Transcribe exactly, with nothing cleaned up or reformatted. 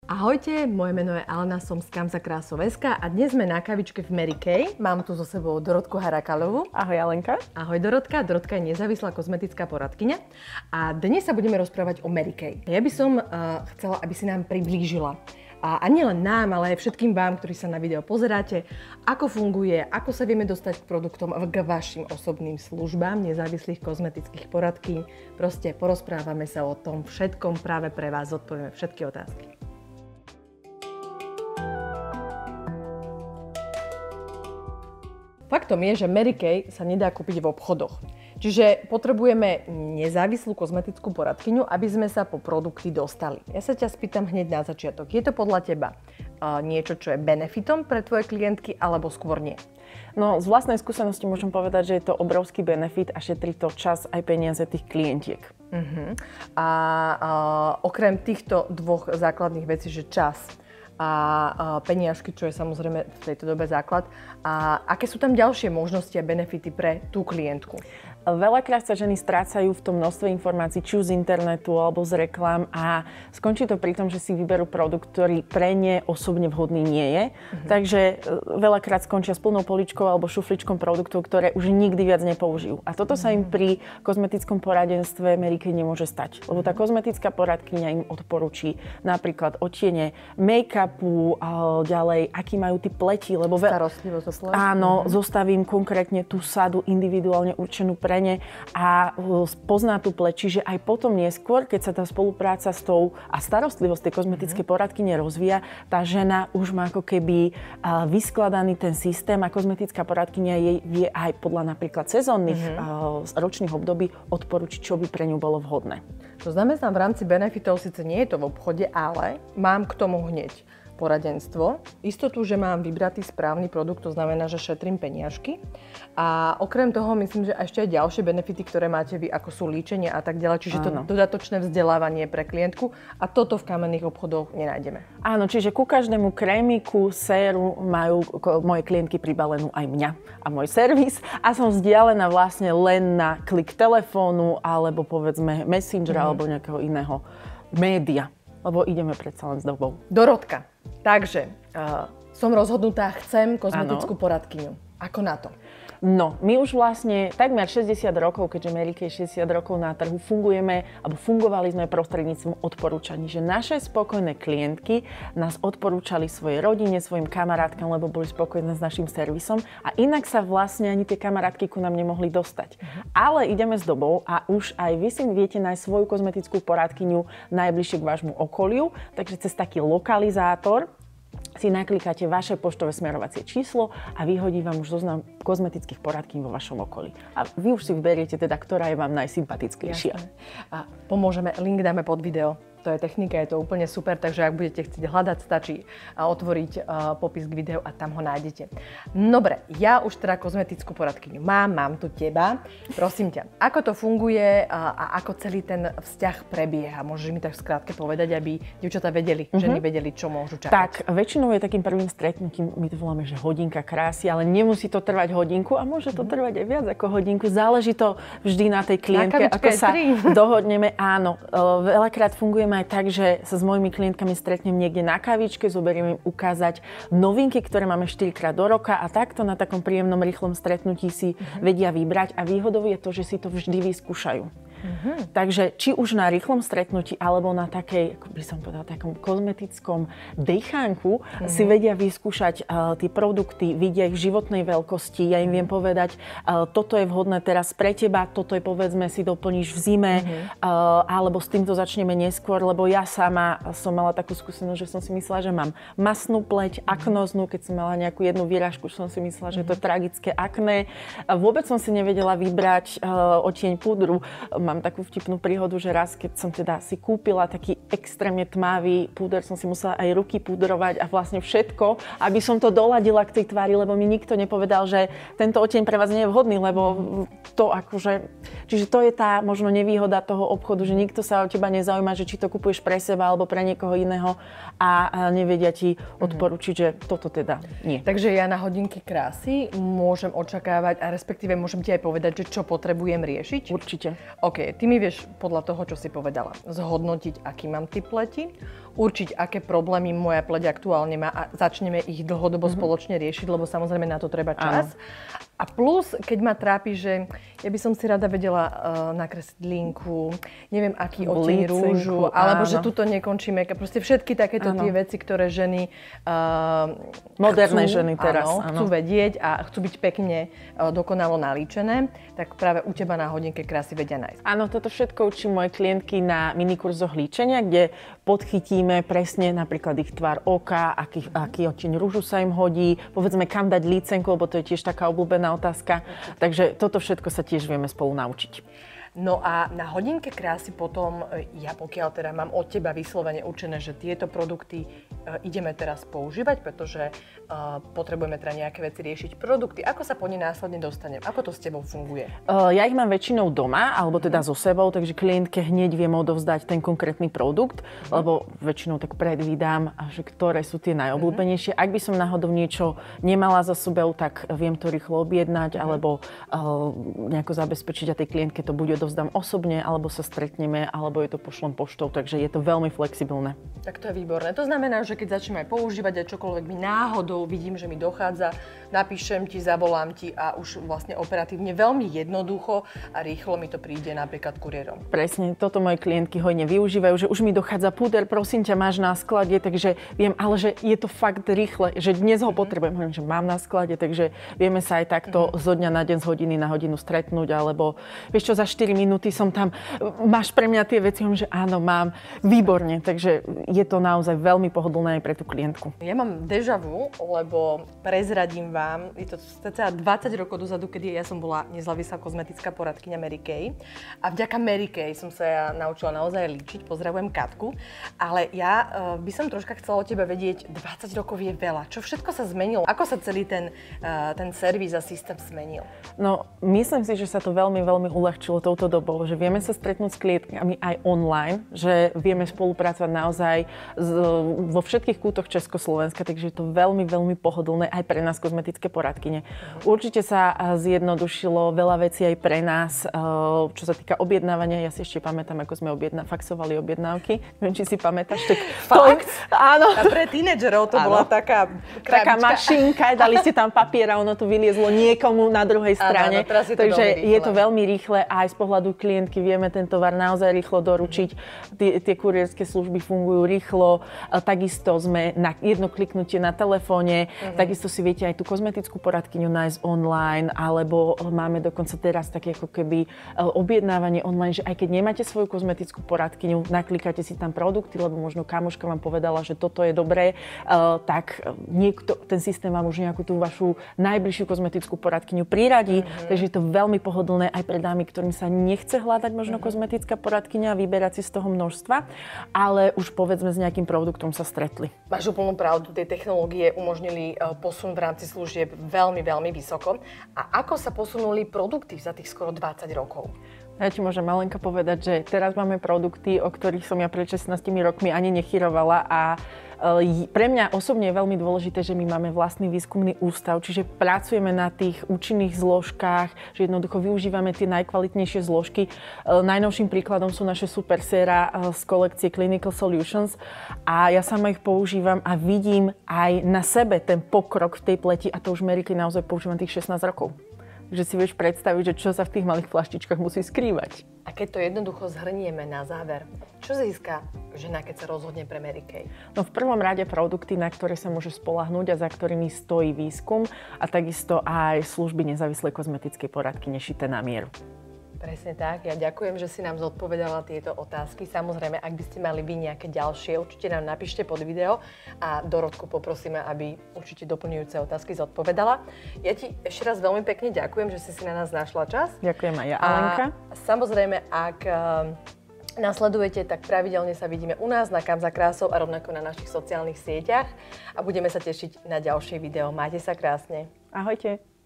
Ahojte, moje meno je Alena, som z Kam za krásou bodka es ká a dnes sme na kavičke v Mary Kay. Mám tu so sebou Dorotku Harakalovú. Ahoj Alenka. Ahoj Dorotka. Dorotka je nezávislá kozmetická poradkyňa a dnes sa budeme rozprávať o Mary Kay. Ja by som uh, chcela, aby si nám priblížila a, a nielen nám, ale aj všetkým vám, ktorí sa na video pozeráte, ako funguje, ako sa vieme dostať k produktom, k vašim osobným službám nezávislých kozmetických poradkyň. Proste porozprávame sa o tom všetkom práve pre vás, zodpovieme všetky otázky. Faktom je, že Mary Kay sa nedá kúpiť v obchodoch. Čiže potrebujeme nezávislú kozmetickú poradkyňu, aby sme sa po produkty dostali. Ja sa ťa spýtam hneď na začiatok. Je to podľa teba uh, niečo, čo je benefitom pre tvoje klientky, alebo skôr nie? No, z vlastnej skúsenosti môžem povedať, že je to obrovský benefit a šetrí to čas aj peniaze tých klientiek. Uh-huh. A uh, okrem týchto dvoch základných vecí, že čas a peniažky, čo je samozrejme v tejto dobe základ. A aké sú tam ďalšie možnosti a benefity pre tú klientku? Veľakrát sa ženy strácajú v tom množstve informácií, či už z internetu alebo z reklám a skončí to pri tom, že si vyberú produkt, ktorý pre ne osobne vhodný nie je. Mhm. Takže veľakrát skončia s plnou poličkou alebo šufličkom produktov, ktoré už nikdy viac nepoužijú. A toto mhm. sa im pri kozmetickom poradenstve Mary Kay nemôže stať. Lebo tá kozmetická poradkyňa im odporúči napríklad odtiene make-upu, ďalej, aký majú typ pleti. Lebo ve- Starostlivosť o pleť. Áno, mhm. zostavím konkrétne tú sadu individuálne určenú pre a pozná tú pleť. Čiže aj potom neskôr, keď sa tá spolupráca s tou a starostlivosť tej kozmetickej mm-hmm. poradkyne rozvíja, tá žena už má ako keby vyskladaný ten systém a kozmetická poradkyňa jej vie aj podľa napríklad sezónnych mm-hmm. ročných období odporučiť, čo by pre ňu bolo vhodné. To znamená, v rámci benefitov síce nie je to v obchode, ale mám k tomu hneď poradenstvo, istotu, že mám vybratý správny produkt, to znamená, že šetrím peniažky. A okrem toho myslím, že ešte aj ďalšie benefity, ktoré máte vy, ako sú líčenie a tak ďalej, čiže Áno. to dodatočné vzdelávanie pre klientku a toto v kamenných obchodoch nenájdeme. Áno, čiže ku každému krémiku, séru majú moje klientky pribalenú aj mňa a môj servis a som vzdialená vlastne len na klik telefónu alebo povedzme Messenger mm. alebo nejakého iného média, lebo ideme predsa len s dobou. Dorotka. Takže uh, som rozhodnutá, chcem kozmetickú ano. poradkyňu. Ako na to? No, my už vlastne takmer šesťdesiat rokov, keďže Mary Kay šesťdesiat rokov na trhu, fungujeme, alebo fungovali sme prostredníctvom odporúčaní, že naše spokojné klientky nás odporúčali svojej rodine, svojim kamarátkam, lebo boli spokojné s našim servisom a inak sa vlastne ani tie kamarátky ku nám nemohli dostať. Uh-huh. Ale ideme s dobou a už aj vy si viete nájsť svoju kozmetickú poradkyňu najbližšie k vášmu okoliu, takže cez taký lokalizátor si naklikáte vaše poštové smerovacie číslo a vyhodí vám už zoznam kozmetických poradkyň vo vašom okolí. A vy už si vyberiete teda, ktorá je vám najsympatickejšia. Jasné. A pomôžeme, link dáme pod video. To je technika, je to úplne super, takže ak budete chcieť hľadať, stačí otvoriť uh, popis k videu a tam ho nájdete. Dobre, ja už teda kozmetickú poradkyňu mám, mám tu teba. Prosím ťa, ako to funguje a, a ako celý ten vzťah prebieha? Môžeš mi tak skrátke povedať, aby dievčatá vedeli, mm-hmm. ženy vedeli, čo môžu čakať? Tak, väčšinou je takým prvým stretnutím, my to voláme, že hodinka krásy, ale nemusí to trvať hodinku a môže to mm-hmm. trvať aj viac ako hodinku. Záleží to vždy na tej klientke, na ako sa dohodneme. Áno, veľakrát fungujeme aj tak, že sa s mojimi klientkami stretnem niekde na kavičke, zoberiem im ukázať novinky, ktoré máme štyrikrát do roka a takto na takom príjemnom, rýchlom stretnutí si uh-huh. vedia vybrať a výhodou je to, že si to vždy vyskúšajú. Uh-huh. Takže či už na rýchlom stretnutí alebo na takej, ako by som povedala, takom kozmetickom dejchánku uh-huh. si vedia vyskúšať uh, tie produkty, vidia ich v životnej veľkosti. Ja im viem povedať, uh, toto je vhodné teraz pre teba, toto je povedzme si doplníš v zime uh-huh. uh, alebo s týmto začneme neskôr, lebo ja sama som mala takú skúsenosť, že som si myslela, že mám masnú pleť, uh-huh. aknoznú, keď som mala nejakú jednu výražku, som si myslela, uh-huh. že to je tragické akné. Uh, vôbec som si nevedela vybrať uh, odtieň púdru. Mám takú vtipnú príhodu, že raz, keď som teda si kúpila taký extrémne tmavý púder, som si musela aj ruky púdrovať a vlastne všetko, aby som to doladila k tej tvári, lebo mi nikto nepovedal, že tento odtieň pre vás nie je vhodný, lebo to akože... Čiže to je tá možno nevýhoda toho obchodu, že nikto sa o teba nezaujíma, že či to kupuješ pre seba alebo pre niekoho iného a nevedia ti odporučiť, že toto teda nie. Takže ja na hodinky krásy môžem očakávať a respektíve môžem ti aj povedať, že čo potrebujem riešiť? Určite. OK, ty mi vieš podľa toho, čo si povedala, zhodnotiť, aký mám typ pleti, určiť, aké problémy moja pleť aktuálne má a začneme ich dlhodobo mm-hmm. spoločne riešiť, lebo samozrejme na to treba čas. Áno. A plus, keď ma trápi, že ja by som si rada vedela uh, nakresliť linku, neviem, aký odtieň rúžu, alebo áno. že tuto nekončí make-up. Proste všetky takéto áno. tie veci, ktoré ženy uh, moderné chcú, ženy teraz áno, áno. chcú vedieť a chcú byť pekne uh, dokonalo nalíčené, tak práve u teba na hodinke krásy vedia nájsť. Áno, toto všetko učím moje klientky na minikurzoch líčenia, kde podchytíme presne napríklad ich tvar oka, aký, aký odtieň rúžu sa im hodí, povedzme kam dať lícenku, lebo to je tiež taká obľúbená otázka. Takže toto všetko sa tiež vieme spolu naučiť. No a na hodinke krásy potom, ja pokiaľ teda mám od teba vyslovene určené, že tieto produkty uh, ideme teraz používať, pretože uh, potrebujeme teda nejaké veci riešiť. Produkty, ako sa po ne následne dostanem? Ako to s tebou funguje? Uh, ja ich mám väčšinou doma, alebo teda so sebou, takže klientke hneď viem odovzdať ten konkrétny produkt, uh-huh. lebo väčšinou tak predvídam, že ktoré sú tie najobľúbenejšie. Uh-huh. Ak by som náhodou niečo nemala za sebou, tak viem to rýchlo objednať, uh-huh. alebo uh, nejako zabezpečiť a tej klientke to bude odovzdám osobne, alebo sa stretneme, alebo je to pošlom poštou, takže je to veľmi flexibilné. Tak to je výborné. To znamená, že keď začnem aj používať a čokoľvek mi náhodou vidím, že mi dochádza, napíšem ti, zavolám ti a už vlastne operatívne veľmi jednoducho a rýchlo mi to príde napríklad kuriérom. Presne, toto moje klientky hojne využívajú, že už mi dochádza puder, prosím ťa, máš na sklade, takže viem, ale že je to fakt rýchle, že dnes ho potrebujem, mm-hmm. že mám na sklade, takže vieme sa aj takto mm-hmm. zo dňa na deň, z hodiny na hodinu stretnúť, alebo vieš čo, za štyri minúty som tam, máš pre mňa tie veci, že áno, mám, výborne, takže je to naozaj veľmi pohodlné aj pre tú klientku. Ja mám déjà vu, lebo prezradím vám, je to cca dvadsať rokov dozadu, kedy ja som bola nezávislá kozmetická poradkyňa Mary Kay a vďaka Mary Kay som sa ja naučila naozaj líčiť, pozdravujem Katku, ale ja uh, by som troška chcela od teba vedieť, dvadsať rokov je veľa, čo všetko sa zmenilo, ako sa celý ten, uh, ten servis a systém zmenil? No, myslím si, že sa to veľmi, veľmi uľahčilo touto dobou, že vieme sa stretnúť s klientkami aj online, že vieme spolupracovať naozaj z, vo všetkých kútoch Československa, takže je to veľmi, veľmi pohodlné aj pre nás kozmetické poradkyne. Určite sa zjednodušilo veľa vecí aj pre nás, čo sa týka objednávania. Ja si ešte pamätám, ako sme objedna- faxovali objednávky. Neviem, či si pamätáš. Tak Fakt? To, áno. A pre tínedžerov to áno. bola taká krabička. Taká mašinka, dali ste tam papier a ono to vyliezlo niekomu na druhej strane. Áno, áno, je to takže je to veľmi rýchle a aj z pohľadu klientky vieme ten tovar naozaj rýchlo doručiť. Tie, tie kurierské služby fungujú rýchlo. Takisto sme na jedno kliknutie na telefóne. Uh-huh. Takisto si viete aj tú kozmetickú poradkyňu nájsť online, alebo máme dokonca teraz také ako keby objednávanie online, že aj keď nemáte svoju kozmetickú poradkyňu, naklikáte si tam produkty, lebo možno kamoška vám povedala, že toto je dobré, tak niekto, ten systém vám už nejakú tú vašu najbližšiu kozmetickú poradkyňu priradí. Uh-huh. Takže je to veľmi pohodlné aj pre dámy, ktorým sa nechce hľadať možno kozmetická poradkyňa a vyberať si z toho množstva, ale už povedzme s nejakým produktom sa stretli. Máš úplnú pravdu, tie technológie umožnili posun v rámci služieb veľmi, veľmi vysoko. A ako sa posunuli produkty za tých skoro dvadsať rokov? Ja ti môžem malenka povedať, že teraz máme produkty, o ktorých som ja pred šestnástimi rokmi ani nechyrovala a pre mňa osobne je veľmi dôležité, že my máme vlastný výskumný ústav, čiže pracujeme na tých účinných zložkách, že jednoducho využívame tie najkvalitnejšie zložky. Najnovším príkladom sú naše super séra z kolekcie Clinical Solutions a ja sama ich používam a vidím aj na sebe ten pokrok v tej pleti a to už Mary Kay naozaj používam tých šestnásť rokov. Že si vieš predstaviť, že čo sa v tých malých flaštičkách musí skrývať. A keď to jednoducho zhrnieme na záver, čo získa žena, keď sa rozhodne pre Mary Kay? No v prvom rade produkty, na ktoré sa môže spoľahnúť a za ktorými stojí výskum a takisto aj služby nezávislej kozmetickej poradky nešité na mieru. Presne tak. Ja ďakujem, že si nám zodpovedala tieto otázky. Samozrejme, ak by ste mali vy nejaké ďalšie, určite nám napíšte pod video a Dorotku poprosíme, aby určite doplňujúce otázky zodpovedala. Ja ti ešte raz veľmi pekne ďakujem, že si si na nás našla čas. Ďakujem aj ja, Alenka. A samozrejme, ak nasledujete, tak pravidelne sa vidíme u nás na Kam za krásou a rovnako na našich sociálnych sieťach a budeme sa tešiť na ďalšie video. Majte sa krásne. Ahojte.